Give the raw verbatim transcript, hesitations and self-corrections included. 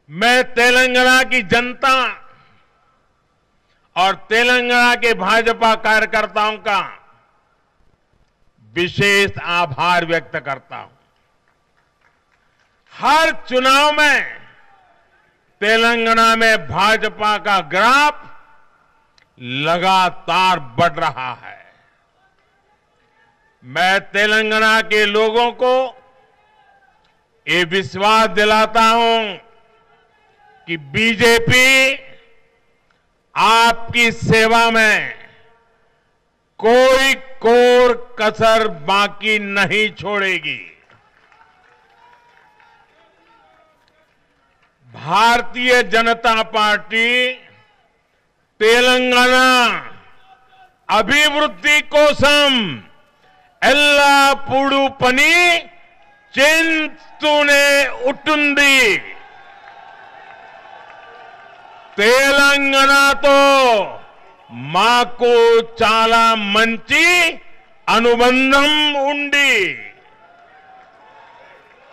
मैं तेलंगाना की जनता और तेलंगाना के भाजपा कार्यकर्ताओं का विशेष आभार व्यक्त करता हूं। हर चुनाव में तेलंगाना में भाजपा का ग्राफ लगातार बढ़ रहा है। मैं तेलंगाना के लोगों को ये विश्वास दिलाता हूं कि बीजेपी आपकी सेवा में कोई कोर कसर बाकी नहीं छोड़ेगी। भारतीय जनता पार्टी तेलंगाना अभिवृद्धि कोसम एल्लापूडू पनी चिंतूने उटुंदी। తెలంగాణతో మాకు చాలా మంచి అనుబంధం ఉంది।